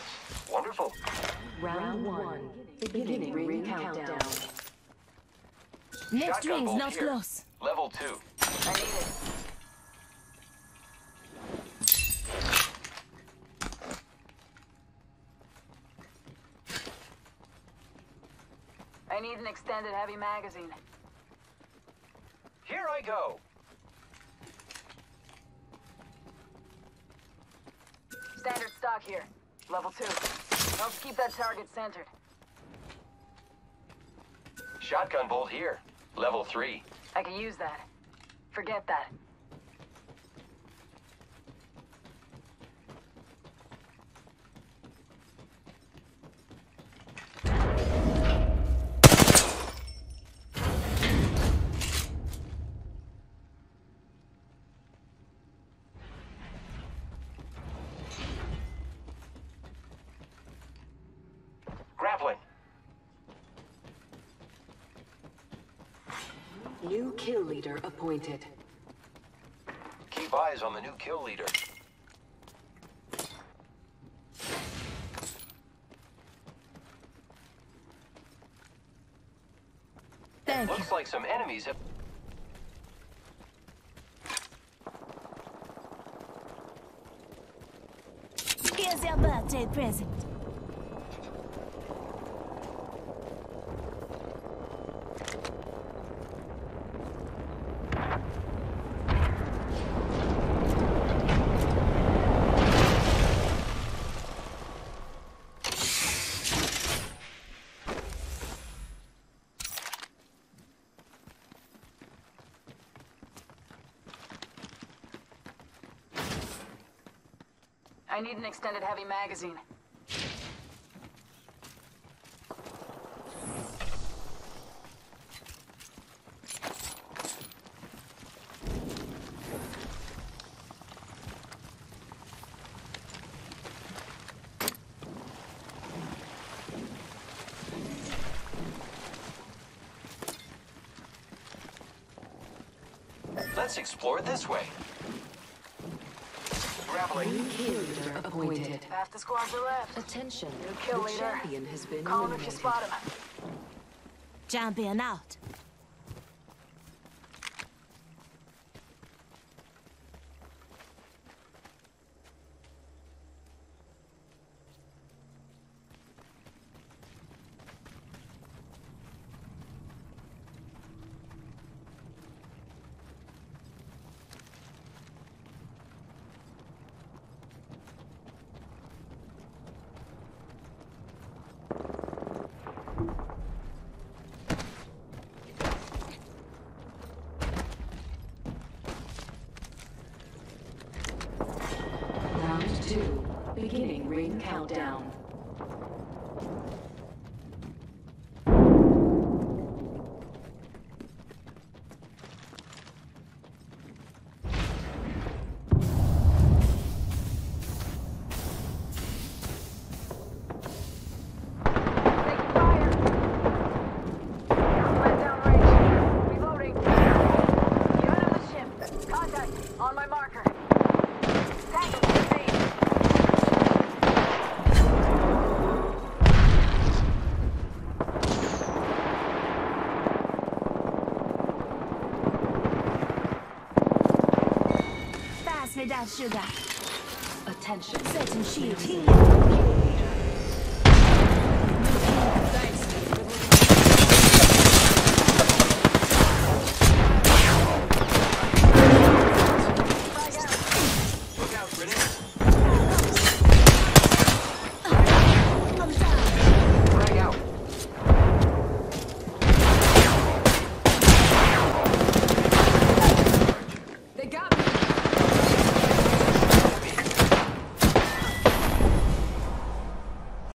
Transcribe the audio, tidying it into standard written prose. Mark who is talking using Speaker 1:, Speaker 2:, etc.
Speaker 1: Wonderful.
Speaker 2: Round 1. Beginning ring countdown.
Speaker 3: Next
Speaker 1: Shotgun
Speaker 3: ring's
Speaker 1: bolt
Speaker 3: not
Speaker 1: here.
Speaker 3: close.
Speaker 1: Level 2.
Speaker 2: I need it. I need an extended heavy magazine.
Speaker 1: Here I go.
Speaker 2: Standard stock here. Level 2. Helps keep that target centered.
Speaker 1: Shotgun bolt here. Level 3.
Speaker 2: I can use that. Forget that.
Speaker 1: Grappling.
Speaker 2: New kill leader appointed.
Speaker 1: Keep eyes on the new kill leader.
Speaker 3: Thank you.
Speaker 1: Looks like some enemies have...
Speaker 3: Here's your birthday present.
Speaker 2: I need an extended heavy magazine.
Speaker 1: Let's explore this way. Grappling.
Speaker 2: New kill leader appointed. Half the squads are left.
Speaker 4: Attention,
Speaker 2: New kill
Speaker 4: the
Speaker 2: leader.
Speaker 4: champion has been
Speaker 2: Call him if you
Speaker 4: eliminated.
Speaker 2: spot him.
Speaker 3: Champion out.
Speaker 2: Round 2. Beginning ring countdown. Taking fire. Went down range. Reloading. Unit on the ship. Contact. On my marker. Tango proceed.
Speaker 3: Fast without sugar.
Speaker 4: Attention,
Speaker 3: Certain shield here.
Speaker 4: new kill leader.
Speaker 3: Thanks.